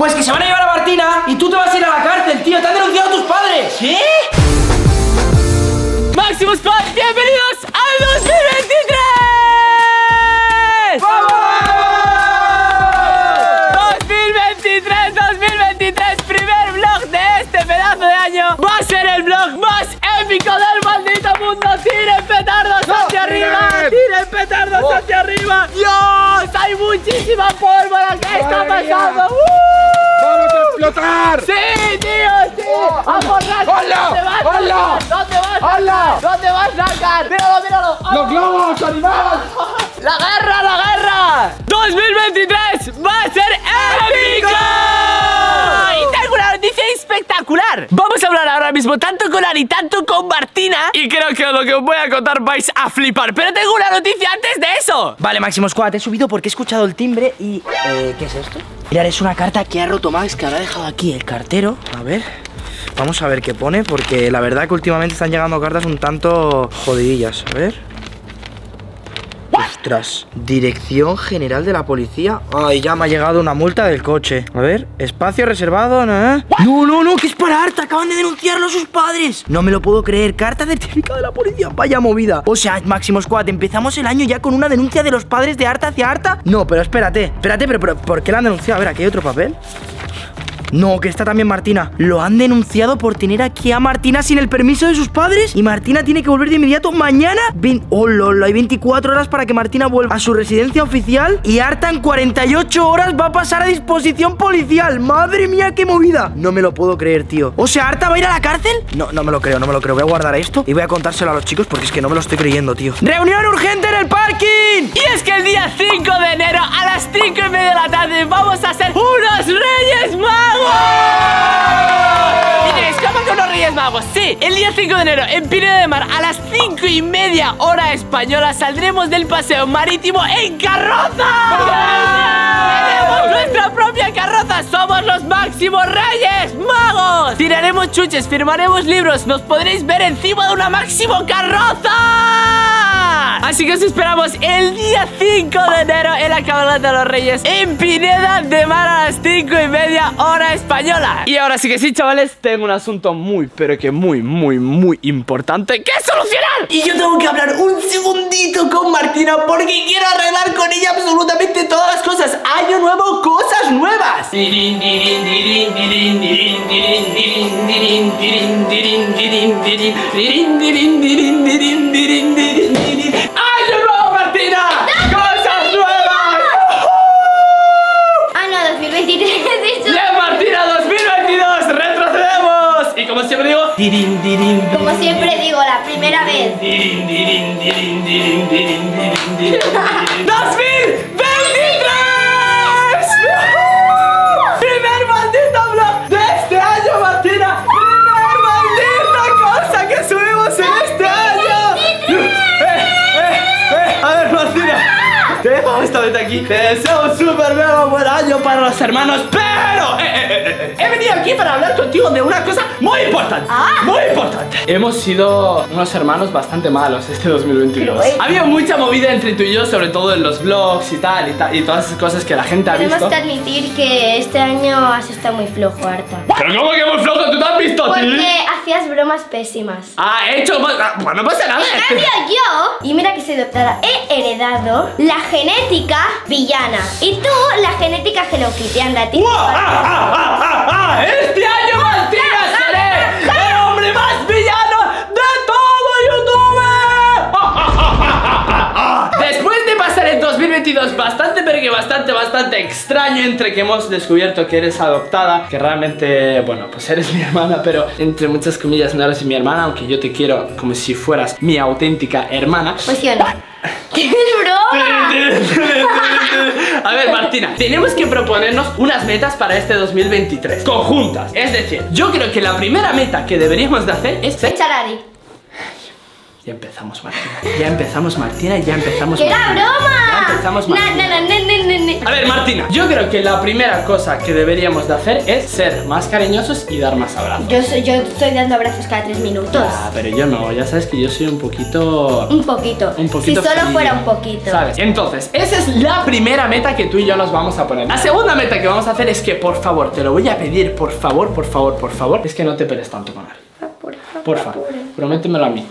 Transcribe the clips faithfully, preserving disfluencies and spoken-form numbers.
Pues que se van a llevar a Martina y tú te vas a ir a la cárcel, tío. Te han denunciado tus padres. ¿Qué? Máximo Squad, bienvenidos al dos mil veintitrés. ¡Vamos! dos mil veintitrés, dos mil veintitrés, primer vlog de este pedazo de año. Va a ser el vlog más épico del maldito mundo. ¡Tiren petardos no, hacia arriba! miren. ¡Tiren petardos Oh. hacia arriba! ¡Dios! ¡Hay muchísima pólvora! ¿Qué está Madre pasando? mía. ¡Uh! ¡Vamos a explotar! ¡Sí, tío! ¡Sí! Oh. ¡A borrar! ¡Hola! ¿Dónde vas? ¡Hola! ¿Dónde vas? ¡Hola! ¿Dónde vas, Nakar? ¡Míralo, míralo! ¡Los globos, animal! ¡La guerra, la guerra! dos mil veintitrés va a ser épico. Y tengo una noticia espectacular. Vamos a hablar ahora mismo tanto con Ari, tanto con Martina. Y creo que lo que os voy a contar vais a flipar. Pero tengo una noticia antes de eso. Vale, Máximo Squad, he subido porque he escuchado el timbre y... Eh, ¿qué es esto? Mirad, es una carta que ha roto Max, que habrá dejado aquí el cartero. A ver... Vamos a ver qué pone, porque la verdad que últimamente están llegando cartas un tanto jodidillas. A ver... Ostras, Dirección General de la Policía. Ay, ya me ha llegado una multa del coche. A ver, espacio reservado, ¿no? No, no, no, que es para Arta. Acaban de denunciarlo a sus padres. No me lo puedo creer. Carta certificada de la policía. Vaya movida. O sea, Máximo Squad, empezamos el año ya con una denuncia de los padres de Arta hacia Arta. No, pero espérate, espérate, pero, pero ¿por qué la han denunciado? A ver, aquí hay otro papel. No, que está también Martina. Lo han denunciado por tener aquí a Martina sin el permiso de sus padres. Y Martina tiene que volver de inmediato mañana. Oh, lolo, hay veinticuatro horas para que Martina vuelva a su residencia oficial. Y Arta en cuarenta y ocho horas va a pasar a disposición policial. Madre mía, qué movida. No me lo puedo creer, tío. O sea, ¿Arta va a ir a la cárcel? No, no me lo creo, no me lo creo. Voy a guardar esto y voy a contárselo a los chicos porque es que no me lo estoy creyendo, tío. ¡Reunión urgente en el parking! Y es que el día cinco de enero a las cinco y media de la tarde vamos a ser unos Reyes Magos. Y diréis, ¿cómo que unos Reyes Magos? Sí, el día cinco de enero en Pineda de Mar a las cinco y media hora española saldremos del paseo marítimo en carroza. ¡Tenemos nuestra propia carroza! ¡Somos los máximos Reyes Magos! Tiraremos chuches, firmaremos libros, nos podréis ver encima de una máximo carroza. Así que os esperamos el día cinco de enero en la cabalgata de los Reyes en Pineda de Mar a las cinco y media hora española. Y ahora sí que sí, chavales, tengo un asunto muy, pero que muy, muy, muy importante que solucionar. Y yo tengo que hablar un segundito con Martina porque quiero arreglar con ella absolutamente todas las cosas. Año nuevo, cosas nuevas. ¡Año nuevo, Martina! ¡Cosas nuevas! Ah, no, dos mil veintitrés. Eso. ¡Le Martina dos mil veintidós! ¡Retrocedemos! Y como siempre digo, Como siempre digo, la primera vez. ¡dos mil veintitrés! ¡Primer maldito vlog de este año, Martina! ¡Primer maldita cosa que subimos en este año! ¡Eh, eh, eh! A ver, Martina, te dejo esta vez aquí. Te deseo un súper mega buen año para los hermanos, pero eh, eh, eh, eh, he venido aquí para hablar contigo de una cosa muy importante. Ah. Muy importante. Hemos sido unos hermanos bastante malos este dos mil veintidós. Pero, eh. Había mucha movida entre tú y yo, sobre todo en los vlogs y tal y, tal, y todas esas cosas que la gente ha Tenemos visto. que admitir que este año has estado muy flojo, Arta. Pero ¿cómo que muy flojo? ¿Tú te has visto, tío? Porque hacías bromas pésimas. Ah, he hecho... ah, Pues no pasa nada. En cambio yo, y mira que soy doctora, he heredado la genética villana. Y tú, la genética Hello Kitty. Anda, tío. ¡Wow! ¡Ah, ah, ah, ah, ah! ¡Este año, Martina, seré el hombre más villano de todo YouTube! ¡Ah, ah, ah, ah, ah, ah! Después de pasar el dos mil veintidós bastante, pero que bastante, bastante extraño, entre que hemos descubierto que eres adoptada, que realmente, bueno, pues eres mi hermana, pero entre muchas comillas no eres mi hermana, aunque yo te quiero como si fueras mi auténtica hermana. Pues yo no. ¡Qué broma! A ver, Martina, tenemos que proponernos unas metas para este dos mil veintitrés conjuntas. Es decir, yo creo que la primera meta que deberíamos de hacer es ser... Echar a Ari. Ya empezamos, Martina. Ya empezamos, Martina, y ya empezamos. ¡Que era Martina. broma! Ya empezamos, Na, Martina. na, na, na, na, na, na. A ver, Martina, yo creo que la primera cosa que deberíamos de hacer es ser más cariñosos y dar más abrazos. Yo, soy, yo estoy dando abrazos cada tres minutos. Ah, pero yo no, ya sabes que yo soy un poquito... Un poquito. Un poquito Si solo frío, fuera un poquito. ¿sabes? Entonces, esa es la primera meta que tú y yo nos vamos a poner. La segunda meta que vamos a hacer es que, por favor, te lo voy a pedir, por favor, por favor, por favor, es que no te pelees tanto con Ari. Por favor, prométemelo a mí.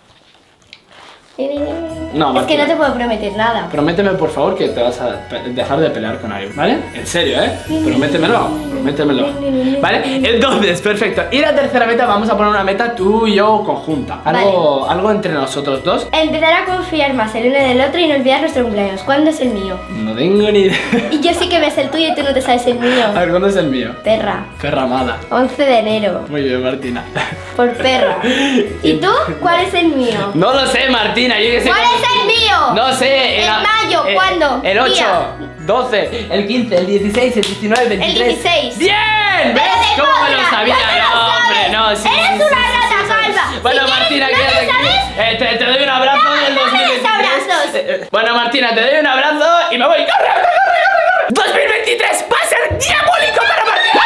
No, es Martina. que no te puedo prometer nada. Prométeme, por favor, que te vas a pe- dejar de pelear con Ari, ¿vale? En serio, ¿eh? Prométemelo, prométemelo. ¿Vale? Entonces, perfecto. Y la tercera meta, vamos a poner una meta tú y yo conjunta. Algo, algo entre nosotros dos. Empezar a confiar más el uno del otro y no olvidar nuestro cumpleaños. ¿Cuándo es el mío? No tengo ni idea. Y yo sí que me sé el tuyo y tú no te sabes el mío. A ver, ¿cuándo es el mío? Perra. Perra amada. once de enero. Muy bien, Martina. Por perra. ¿Y tú? ¿Cuál es el mío? No lo sé, Martina, yo que sé. ¿Cuál es el mío? No sé. En la- mayo, eh, ¿cuándo? El ocho, Día. doce, el quince, el dieciséis, el diecinueve, el veintitrés. El dieciséis. ¡Bien! ¿Ves? ¡Pero de ¿Cómo me lo contra! sabía? ¡No te lo No, sabes! hombre, no, sí. ¡Eres sí, una sí, sí, rata sí, sí. calva! Bueno, Si Martina, quieres, ¿no quédate te aquí. sabes? Eh, te, te doy un abrazo No, del no dos mil me des veintitrés. abrazos. Eh, eh, Bueno, Martina, te doy un abrazo y me voy. ¡Corre, corre, corre, corre! dos mil veintitrés va a ser diabólico para Martina.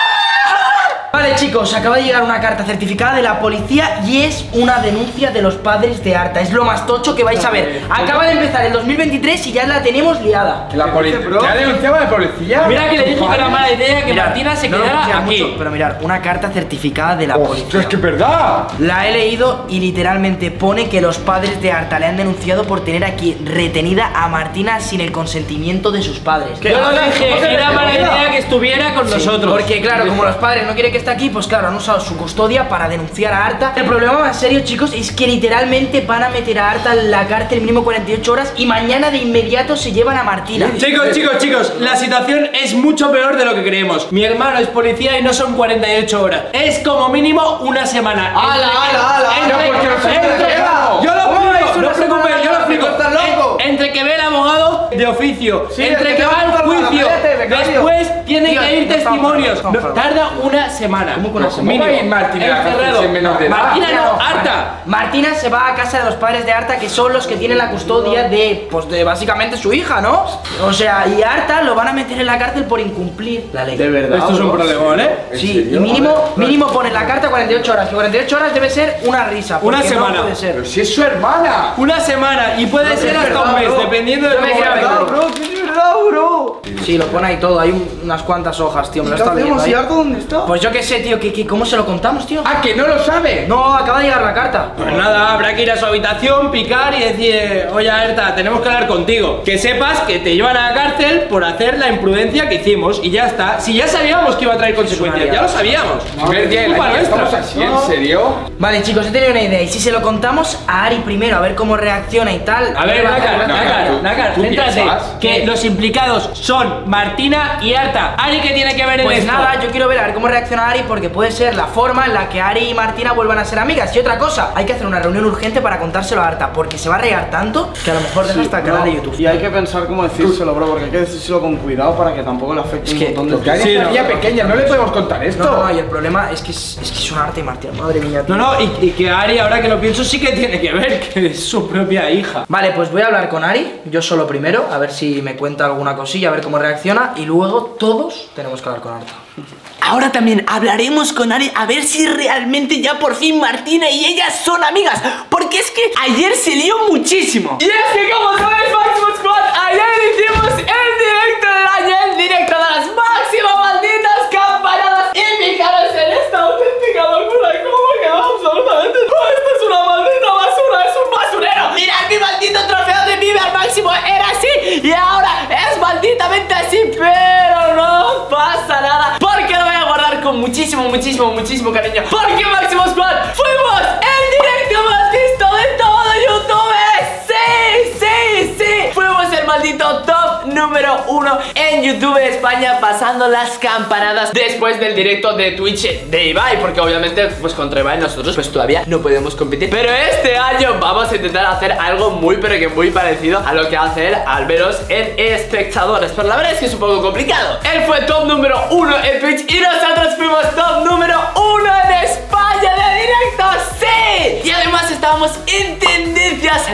Vale, chicos, acaba de llegar una carta certificada de la policía y es una denuncia de los padres de Arta. Es lo más tocho que vais a ver. Acaba de empezar el dos mil veintitrés y ya la tenemos liada. La policía. ¿Te ha denunciado la policía? Mira que le dije que era mala idea que Mirad, Martina se no lo quedara confiaba aquí. mucho, pero mirad, una carta certificada de la Ostras, policía. es que es verdad. La he leído y literalmente pone que los padres de Arta le han denunciado por tener aquí retenida a Martina sin el consentimiento de sus padres. Yo lo dije, era mala idea que estuviera con Sí, nosotros. porque claro, como los padres no quieren que esté aquí, pues claro, han usado su custodia para denunciar a Arta. El problema más serio, chicos, es que literalmente van a meter a Arta en la cárcel mínimo cuarenta y ocho horas y mañana de inmediato se llevan a Martina. Chicos, chicos, chicos, la situación es mucho peor de lo que creemos. Mi hermano es policía y no son cuarenta y ocho horas. Es como mínimo una semana. ¡Hala, hala, hala! Entre- ¿Por qué no se entre- puede quedar? Yo lo ¿Cómo explico, es una no os preocupéis, semana? yo lo explico. ¿Estás loco? En- Entre que ve el abogado de oficio, Sí, entre el que que va al va a la juicio, cállate, becario. después tienen Tío, que ir no estamos testimonios. hablando, no No, estamos tarda una semana. ¿Cómo que una semana? Mínimo. ¿Cómo va a ir Martina a la cárcel Encerrado. si es menor de edad? Martina no, Claro, harta. Martina se va a casa de los padres de Arta, que son los que tienen la custodia de, pues de básicamente su hija, ¿no? O sea, y a Arta lo van a meter en la cárcel por incumplir la ley. De verdad. Esto es un bro. problemón, ¿eh? ¿En Sí, serio? y mínimo, mínimo pone en la carta cuarenta y ocho horas, que cuarenta y ocho horas debe ser una risa. Una porque semana. No puede ser. Pero si es su hermana. Una semana y puede ser hasta un mes, dependiendo de Yo me cómo quiero vaya. vengar. bro, que es verdad, bro. Sí, lo pone ahí todo, hay un- unas cuantas hojas, tío, me lo ¿Y qué está leyendo hacemos? ahí. ¿Y Arta dónde está? Pues yo qué sé, tío, que, que- ¿cómo se lo contamos, tío? Ah, que no lo sabe. No, acaba de llegar la carta. Pues nada, habrá que ir a su habitación, picar y decir, oye Erta, tenemos que hablar contigo. Que sepas que te llevan a la cárcel por hacer la imprudencia que hicimos y ya está. Si ya sabíamos que iba a traer consecuencias, ya lo sabíamos. A ver, Es ¿qué? culpa nuestra. ¿Estamos así? ¿En serio? Vale, chicos, he tenido una idea. Y si se lo contamos a Ari primero, a ver cómo reacciona y tal. A ver, va Nácar, hacer- Nácar, tú- Nácar, tú céntrate. piensas Que los implicados son Martina y Arta. Ari, ¿qué tiene que ver en Pues esto? nada, yo quiero ver a ver cómo reacciona Ari, porque puede ser la forma en la que Ari y Martina vuelvan a ser amigas. Y otra cosa, hay que hacer una reunión urgente para contárselo a Arta, porque se va a reír tanto que a lo mejor deja hasta el canal de YouTube. Y hay que pensar cómo decírselo, bro, porque hay que decírselo con cuidado para que tampoco le afecte Es un que montón de Lo que hay Sí, es una no. niña pequeña, no le podemos contar esto. No, no, y el problema es que es, es que es un arte y Martina, madre mía. tío. No, no, y, y que Ari, ahora que lo pienso, sí que tiene que ver, que es su propia hija. Vale, pues voy a hablar con Ari, yo solo primero, a ver si me cuenta alguna cosilla, a ver cómo reacciona, y luego todos tenemos que hablar con Arta. Ahora también hablaremos con Ari a ver si realmente ya por fin Martina y ella son amigas. Porque es que ayer se lió muchísimo. Y es que como sabes, Máximo Squad, ayer hicimos el directo del año, el directo de las máximas malditas campanadas. Y fijaros en esta auténtica locura, cómo quedó absolutamente. ¡Oh, esto es una maldita basura, es un basurero! Mirad mi maldito trofeo de Vive al Máximo, era así y ahora es malditamente así, pero no pasa nada. Porque lo voy a guardar con muchísimo, muchísimo, muchísimo cariño. Porque Máximo Squad fuimos el directo más visto de todo YouTube. Sí, sí, sí. Fuimos el maldito top número uno en YouTube España, pasando las campanadas después del directo de Twitch de Ibai. Porque obviamente pues contra Ibai nosotros pues todavía no podemos competir. Pero este año vamos a intentar hacer algo muy pero que muy parecido a lo que hace él al veros en espectadores. Pero la verdad es que es un poco complicado. Él fue top número uno en Twitch y nosotros fuimos top número uno en España de directo. ¡Sí! Y además estábamos enteros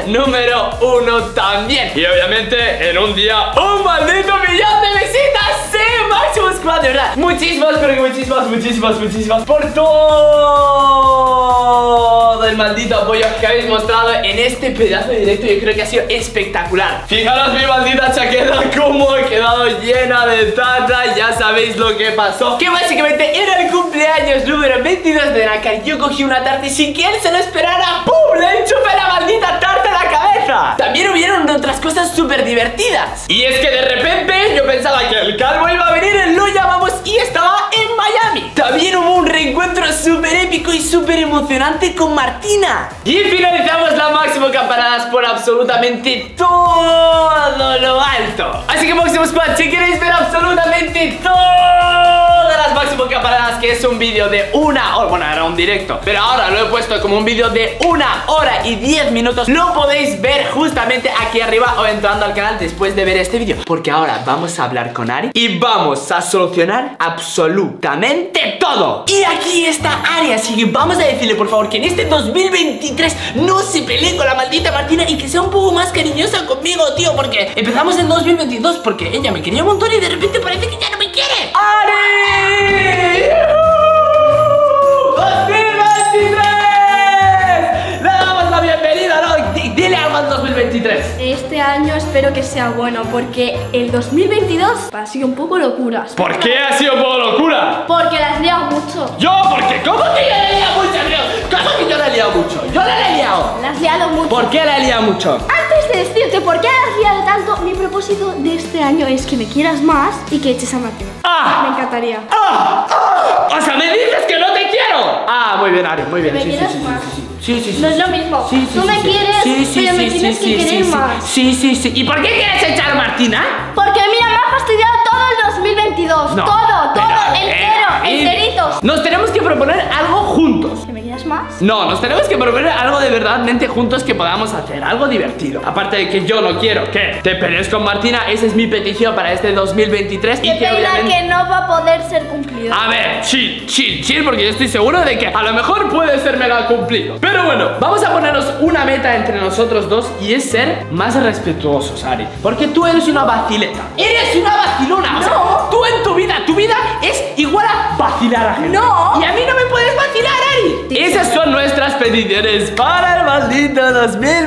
número uno también. Y obviamente en un día un maldito millón de visitas. Sí, Máximo Squad, de verdad. Muchísimas, pero que muchísimas, muchísimas, muchísimas por todo el maldito apoyo que habéis mostrado en este pedazo de directo. Yo creo que ha sido espectacular. Fijaros mi maldita chaqueta como he quedado llena de tarta. Ya sabéis lo que pasó, que básicamente era el cumpleaños número veintidós de Nácar. Yo cogí una tarta y sin que él se lo esperara, ¡pum! Le enchufé la maldita tarta en la cabeza. También hubieron otras cosas súper divertidas. Y es que de repente yo pensaba que el calvo iba a venir, lo llamamos y estaba en Miami. También hubo un reencuentro súper épico y súper emocionante con Martina. Y finalizamos la Máximo Campanadas por absolutamente todo lo alto. Así que Máximo Squad, si queréis ver absolutamente todas las Máximo Campanadas, que es un vídeo de una hora, bueno, era un directo, pero ahora lo he puesto como un vídeo de una hora y diez minutos, lo podéis ver justamente aquí arriba o entrando al canal después de ver este vídeo, porque ahora vamos a hablar con Ari y vamos a solucionar absolutamente todo. Y aquí está Ari, así que vamos a decirle por favor que en este dos mil veintitrés no se pelee con la maldita Martina y que sea un poco más cariñosa conmigo, tío, porque empezamos en dos mil veintidós porque ella me quería un montón y de repente parece que ya no me quiere. ¡Ari! dos mil veintitrés. Le damos la bienvenida, ¿no? D- Dile algo al dos mil veintitrés. Este año espero que sea bueno, porque el dos mil veintidós ha sido un poco locuras. ¿Por qué ha sido un poco locura? Porque las has liado mucho. Yo, porque ¿cómo que yo le he liado mucho, tío? ¿Cómo que yo le he liado mucho? Yo le he liado. Las has liado mucho. ¿Por qué le he liado mucho? Antes de decirte por qué las has liado tanto, mi propósito de este año es que me quieras más y que eches a Martina. ¡Ah! Me encantaría. ¡Ah! ¡Ah! O sea, me dices que no te quiero. Ah, muy bien, Ari, muy bien. ¿Me Sí, sí, quieres sí, sí, más? sí, sí. Sí, sí, sí. No es lo mismo. Sí, sí, Tú sí, me sí. quieres, Sí, sí, pero me sí, tienes sí, que sí, querer sí, más. Sí, sí, sí. ¿Y por qué quieres echar a Martina? Porque mira, me ha fastidiado todo el dos mil veintidós. No, todo, todo, pero, entero, eh, enteritos. Nos tenemos que proponer algo juntos. ¿Que me quieras más? No, nos tenemos que proponer algo de verdadmente juntos que podamos hacer, algo divertido. Aparte de que yo no quiero que te pelees con Martina, esa es mi petición para este dos mil veintitrés. Qué Y que pena obviamente... que no va a poder ser cumplido. A ver, chill, chill, chill, porque yo estoy seguro de que a lo mejor puede ser mega cumplido. Pero bueno, vamos a ponernos una meta entre nosotros dos y es ser más respetuosos, Ari. Porque tú eres una vacileta. Eres una vacilona. O sea, No. tú en tu vida, tu vida es igual a vacilar a gente. No. Y a mí no me puedes vacilar, Ari. Sí, Esas sí. son nuestras peticiones para el maldito dos mil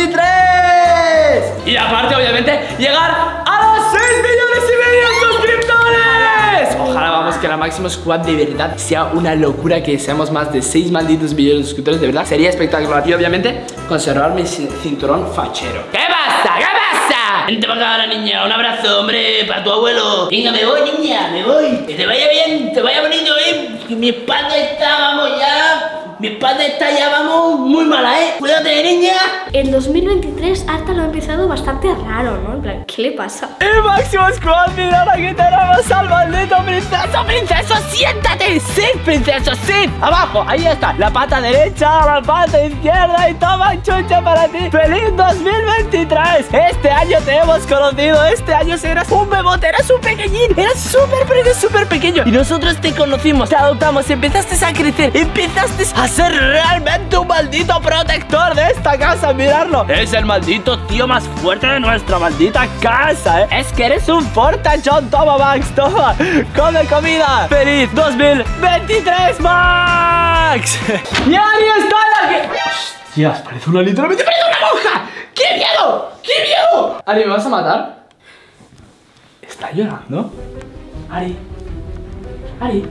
veintitrés. Y aparte, obviamente, llegar a los seis millones y medio de suscriptores. Ojalá, vamos, que la Máximo Squad de verdad sea una locura, que seamos más de seis malditos millones de suscriptores. De verdad, sería espectacular. Y obviamente, conservar mi ci- cinturón fachero. ¿Qué pasa? ¿Qué pasa? Vente para acá ahora, niña. Un abrazo, hombre, para tu abuelo. Venga, me voy, niña, me voy. Que te vaya bien, te vaya bonito, eh. Que mi espalda está, vamos, ya. Mi espalda está ya, vamos, muy mala, eh. Cuídate, niña. El dos mil veintitrés Arta lo ha empezado bastante raro, ¿no? En plan, ¿qué le pasa? El Máximo Squad, mira, aquí tenemos al maldito princeso. ¡Princeso, siéntate! ¡Sí, princeso, sí! Abajo, ahí está. La pata derecha, la pata izquierda y toma chucha para ti. ¡Feliz dos mil veintitrés! Este año te hemos conocido. Este año eras un bebote, eras un pequeñín. Eras súper, pero súper pequeño. Y nosotros te conocimos, te adoptamos, empezaste a crecer, empezaste a ser realmente un maldito protector de esta casa. Mirarlo. Es el maldito tío más fuerte de nuestra maldita casa, ¿eh? Es que eres un fortachón. Toma, Max, toma. Come comida. ¡Feliz dos mil veintitrés, Max! ¡Y Ari está la que... ¡Hostias! Parece una literalmente... ¡Parece una monja! ¡Qué miedo! ¡Qué miedo! Ari, ¿me vas a matar? ¿Está llorando? Ari. Ari.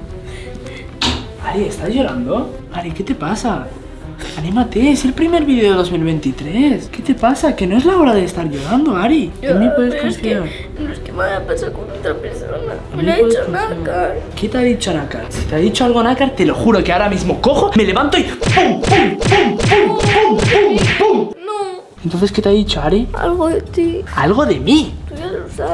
Ari, ¿estás llorando? Ari, ¿qué te pasa? Anímate, es el primer vídeo de dos mil veintitrés. ¿Qué te pasa? Que no es la hora de estar llorando, Ari. En mí puedes confiar. No es que me haya pasado con otra persona. En Me mí lo ha puedes dicho confiar. Nácar. ¿Qué te ha dicho Nácar? Si te ha dicho algo Nácar, te lo juro que ahora mismo cojo, me levanto y ¡pum, pum, pum, pum, pum, pum, pum! No, Entonces, ¿qué te ha dicho, Ari? algo de ti. Algo de mí. Tú ya lo sabes.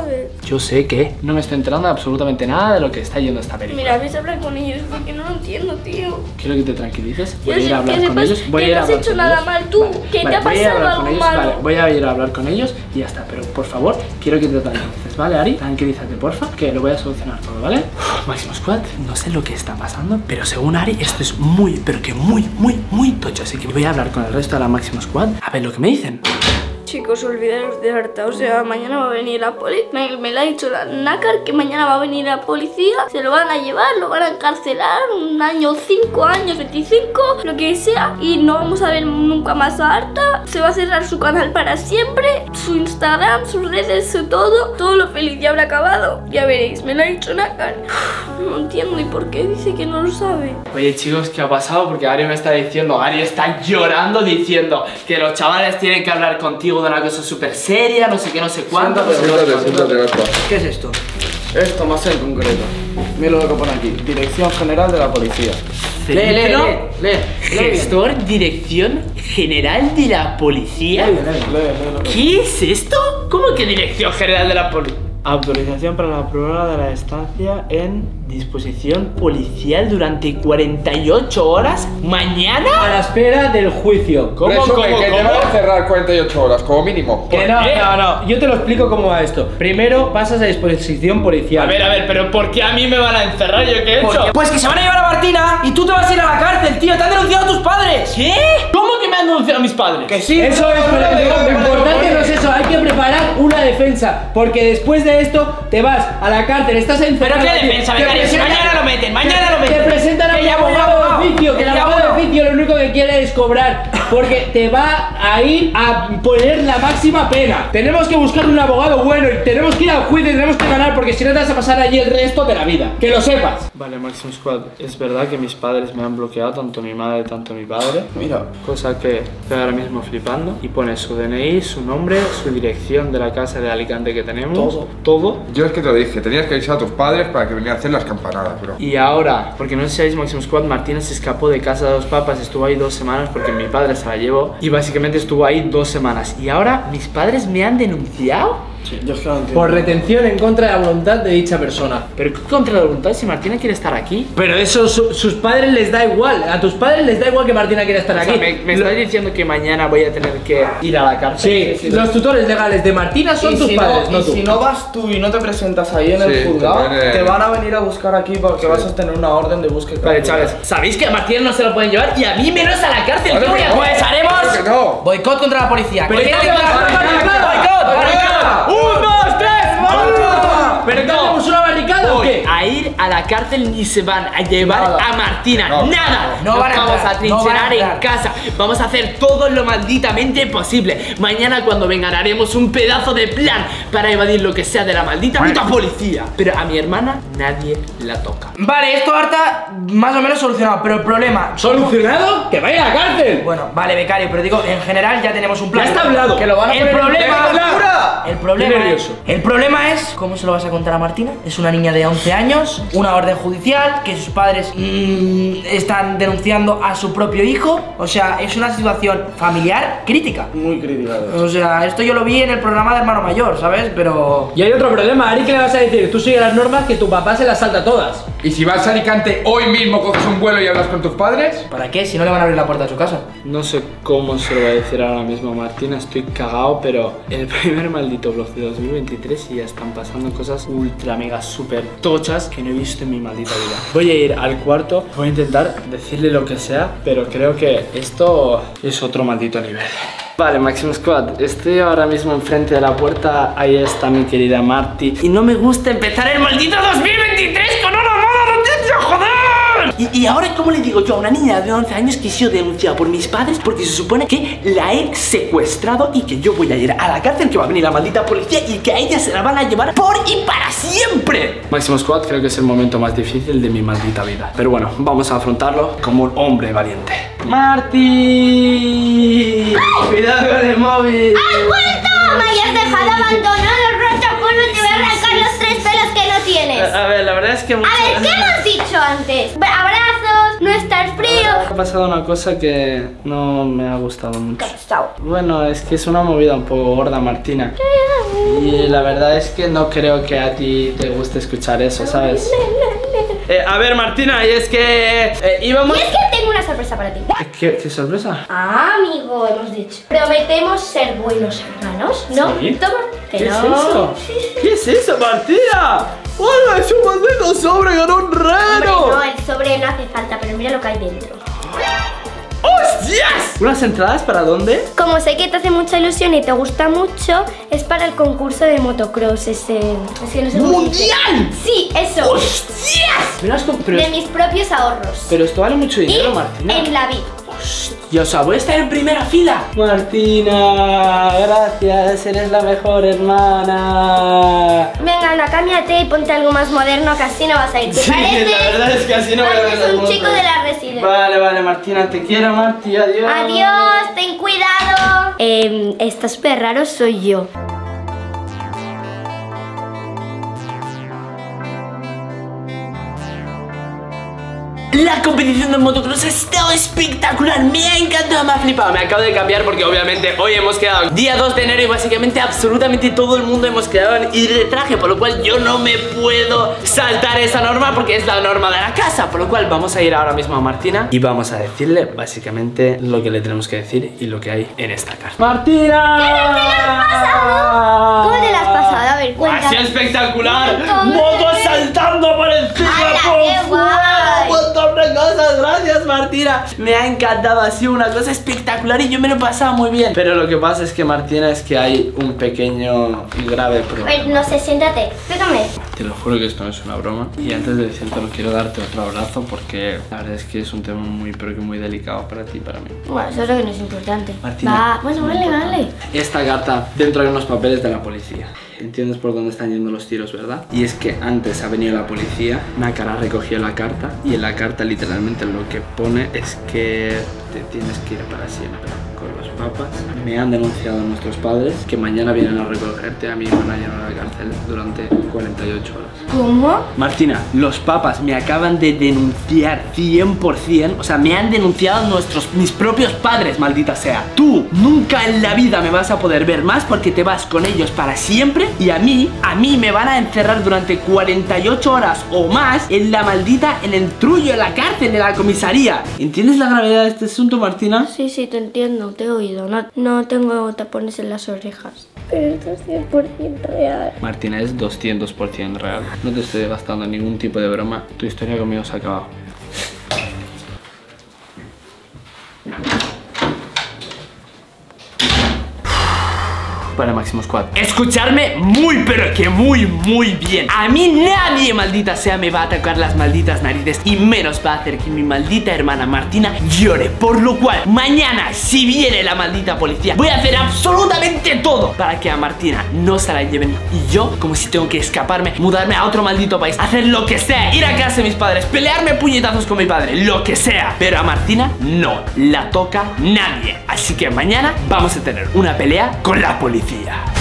yo sé que no me estoy enterando de absolutamente nada de lo que está yendo esta película. Mira, ves a hablar con ellos porque no lo entiendo, tío. Quiero que te tranquilices. Voy Yo a ir sé a hablar que con sepas ellos. Voy a que ir a no has hablar hecho con nada ellos. mal tú, que te ha voy a ir a pasado hablar algo con ellos, malo. vale, voy a ir a hablar con ellos y ya está. Pero por favor, quiero que te tranquilices, ¿vale, Ari? Tranquilízate, porfa, que lo voy a solucionar todo, ¿vale? Uf, Máximo Squad, no sé lo que está pasando, pero según Ari, esto es muy, pero que muy, muy, muy tocho. Así que voy a hablar con el resto de la Máximo Squad a ver lo que me dicen. Chicos, olvidaros de harta, o sea, mañana va a venir la policía, me, me lo ha dicho la nácar que mañana va a venir la policía, se lo van a llevar, lo van a encarcelar, un año, cinco años, veinticinco, lo que sea, y no vamos a ver nunca más a Arta, se va a cerrar su canal para siempre, su Instagram, sus redes, su todo, todo lo feliz ya habrá acabado, ya veréis, me lo ha dicho nácar, no entiendo y por qué dice que no lo sabe. Oye chicos, ¿qué ha pasado? Porque Ari me está diciendo, Ari está llorando diciendo que los chavales tienen que hablar contigo de una cosa súper seria, no sé qué, no sé cuánto. Siéntate, siéntate, Arta. ¿Qué es esto? Esto más en concreto. Mira lo que pone aquí. Dirección General de la Policía. Lee, lee, lee, lee. Gestor, Dirección General de la Policía. Lee, lee, lee. ¿Qué es esto? ¿Cómo que Dirección General de la Policía? Autorización para la prórroga de la estancia en disposición policial durante cuarenta y ocho horas. ¿Mañana? A la espera del juicio. ¿Cómo, Resumen, cómo, que te cómo? van a cerrar cuarenta y ocho horas, como mínimo. Que no, no, no, yo te lo explico cómo va esto. Primero pasas a disposición policial. A ver, a ver, pero ¿por qué a mí me van a encerrar? ¿Yo qué he hecho? Pues que se van a llevar a Martina y tú te vas a ir a la cárcel, tío. Te han denunciado tus padres. ¿Qué? ¿Cómo que me han denunciado a mis padres? Que sí. Eso es, pero lo importante no es eso, hay que preparar una defensa. Porque después de esto te vas a la cárcel, estás encerrado. ¿Pero qué aquí, defensa, te becario? Si presentan- mañana lo meten, mañana lo Te meten. presentan a Que un ya voy, abogado abogado. de oficio, que el Que ya abogado de voy. oficio lo único que quiere es cobrar. Porque te va a ir a poner la máxima pena. Tenemos que buscar un abogado bueno y tenemos que ir al juicio y tenemos que ganar, porque si no te vas a pasar allí el resto de la vida. Que lo sepas. Vale, Maximum Squad, es verdad que mis padres me han bloqueado, tanto mi madre, tanto mi padre. Mira, Cosa que estoy ahora mismo flipando. Y pone su D N I, su nombre, su dirección de la casa de Alicante que tenemos. Todo. Todo. yo es que te lo dije, tenías que avisar a tus padres para que vinieran a hacer las campanadas, bro. Y ahora, porque no sé si sabéis, Maximum Squad, Martina se escapó de casa de dos papas, estuvo ahí dos semanas porque mi padre se la llevó. Y básicamente estuvo ahí dos semanas. Y ahora mis padres me han denunciado. Sí, yo es que no entiendo. Por retención en contra de la voluntad de dicha persona. Pero ¿qué contra la voluntad si Martina quiere estar aquí? Pero eso su- sus padres les da igual. A tus padres les da igual que Martina quiera estar O aquí. sea, me, me Lo- estáis diciendo que mañana voy a tener que ir a la cárcel. Sí, los tutores legales de Martina son Y tus si padres, no, no y tú. si no vas tú y no te presentas ahí en Sí, el juzgado, te van a- te van a venir a buscar aquí porque vas a tener una orden de búsqueda. Vale, chavales, sabéis que a Martina no se lo pueden llevar y a mí menos a la cárcel. Claro ¿Qué voy que a no. hacer? Pues haremos Claro que no. boicot contra la policía. Pero ¿Qué ¿qué te hacemos? pasa? ¡Barricada! ¡Boicot! ¡Barricada! ¡Un, dos, tres! ¡Vamos! ¿Pero qué hacemos? ¿Una barricada o Voy qué? a ir a la cárcel ni se van a llevar Nada. a Martina. No. Nada. No Nos van a vamos entrar, a trincherar no van a en entrar. casa. Vamos a hacer todo lo malditamente posible. Mañana cuando vengan haremos un pedazo de plan para evadir lo que sea de la maldita puta policía. Pero a mi hermana nadie la toca. Vale, esto harta más o menos solucionado, pero el problema. ¿Solucionado? ¡Que vaya a la cárcel! Bueno, vale, becario, pero digo, en general ya tenemos un plan. Ya está hablado. Que lo van a El poner en- problema- ¡Deja de hablar! El problema, Estoy nervioso. el problema es, ¿cómo se lo vas a contar a Martina? Es una niña de once años, una orden judicial, que sus padres mm, están denunciando a su propio hijo. O sea, es una situación familiar crítica. Muy crítica, de hecho. O sea, esto yo lo vi en el programa de Hermano Mayor, ¿sabes? Pero... Y hay otro problema, Ari, ¿qué le vas a decir? Tú sigue las normas que tu papá se las salta todas. ¿Y si vas a Alicante hoy mismo, coges un vuelo y hablas con tus padres? ¿Para qué? Si no le van a abrir la puerta de su casa. No sé cómo se lo voy a decir ahora mismo a Martina, estoy cagado, pero el primer maldito vlog de dos mil veintitrés y ya están pasando cosas ultra mega super tochas que no he visto en mi maldita vida. Voy a ir al cuarto, voy a intentar decirle lo que sea, pero creo que esto es otro maldito nivel. Vale, Maximum Squad, estoy ahora mismo enfrente de la puerta, ahí está mi querida Marty. Y no me gusta empezar el maldito dos mil veintitrés con una mala noticia, joder. Y, y ahora, ¿cómo le digo yo a una niña de once años que he sido denunciada por mis padres porque se supone que la he secuestrado y que yo voy a ir a la cárcel, que va a venir la maldita policía y que a ella se la van a llevar por y para siempre? Maximum Squad, creo que es el momento más difícil de mi maldita vida. Pero bueno, vamos a afrontarlo como un hombre valiente. ¡Marty! ¡Cuidado con el móvil! ¡Has vuelto! Me hayas dejado abandonado, roto polvo, te voy a arrancar los tres pelos que no tienes. A ver, la verdad es que... A ver, ¿qué hemos dicho antes? Abrazos, no estar frío. Ha pasado una cosa que no me ha gustado mucho. ¿Qué ha pasado? Bueno, es que es una movida un poco gorda, Martina. Y la verdad es que no creo que a ti te guste escuchar eso, ¿sabes? Eh, a ver, Martina, y es que eh, íbamos... Y es que tengo una sorpresa para ti. ¿Qué, qué sorpresa? Ah, amigo, hemos dicho. Prometemos ser buenos hermanos, ¿no? Sí. Toma. Que ¿Qué no. es eso? Sí, sí. ¿Qué es eso, Martina? ¡Hola, es un maldito sobre, ganó un Hombre, reno! no, el sobre no hace falta, pero mira lo que hay dentro. ¡Hostias! ¿Unas entradas para dónde? Como sé que te hace mucha ilusión y te gusta mucho, es para el concurso de motocross ese... Es que no sé cómo se dice. ¡Mundial! Sí, eso. ¡Hostias! Me lo has com- pero, De mis propios ahorros. pero esto vale mucho dinero, Y Martina. en la vida. Y o sea, voy a estar en primera fila. Martina, gracias, eres la mejor hermana. Venga, anda, cámbiate y ponte algo más moderno, que así no vas a ir. ¿Te Sí, parece? la verdad es que así no voy a ver Pareces las un motos. chico de la residencia. Vale, vale, Martina, te quiero, Marti, adiós. Adiós, ten cuidado. Eh, está súper raro, soy yo. La competición de motocross ha estado espectacular, me ha encantado, me ha flipado. Me acabo de cambiar porque obviamente hoy hemos quedado día dos de enero y básicamente absolutamente todo el mundo hemos quedado en ir de traje, por lo cual yo no me puedo saltar esa norma porque es la norma de la casa. Por lo cual vamos a ir ahora mismo a Martina y vamos a decirle básicamente lo que le tenemos que decir y lo que hay en esta carta. ¡Martina! ¿Cómo te la has pasado? A ver, ¡Ha cuéntame. sido espectacular! Cuéntame. ¡Motos saltando por encima! ¡Hala, ¡Pum! qué guay! ¡Un montón de cosas! Gracias, Martina. Me ha encantado, ha sido una cosa espectacular y yo me lo he pasado muy bien. Pero lo que pasa es que, Martina, es que hay un pequeño y grave A problema. ver, no sé, siéntate. Explícame. Te lo juro que esto no es una broma. Y antes de decírtelo quiero darte otro abrazo porque la verdad es que es un tema muy, pero que muy delicado para ti y para mí. Bueno, eso es lo que no es importante. Martina. Va, bueno, vale, vale. Esta carta, dentro hay unos papeles de la policía. Entiendes por dónde están yendo los tiros, ¿verdad? Y es que antes ha venido la policía, Nácara recogió la carta y en la carta literalmente lo que pone es que te tienes que ir para siempre con los papas. Me han denunciado nuestros padres que mañana vienen a recogerte, a mí me van a llevar a la cárcel durante cuarenta y ocho horas. ¿Cómo? Martina, los papas me acaban de denunciar cien por cien. O sea, me han denunciado nuestros, mis propios padres, maldita sea. Tú nunca en la vida me vas a poder ver más porque te vas con ellos para siempre. Y a mí, a mí me van a encerrar durante cuarenta y ocho horas o más en la maldita, en el trullo, en la cárcel, en la comisaría. ¿Entiendes la gravedad de este asunto, Martina? Sí, sí, te entiendo, te he oído. No, no tengo tapones en las orejas. Pero esto es cien por cien real. Martina, es doscientos por cien real. No te estoy gastando ningún tipo de broma. Tu historia conmigo se ha acabado. Para Máximo Squad, escucharme muy pero que muy muy bien. A mí nadie, maldita sea, me va a tocar las malditas narices y menos va a hacer que mi maldita hermana Martina llore. Por lo cual, mañana, si viene la maldita policía, voy a hacer absolutamente todo para que a Martina no se la lleven. Y yo, como si tengo que escaparme, mudarme a otro maldito país, hacer lo que sea, ir a casa de mis padres, pelearme puñetazos con mi padre, lo que sea. Pero a Martina no la toca nadie. Así que mañana vamos a tener una pelea con la policía.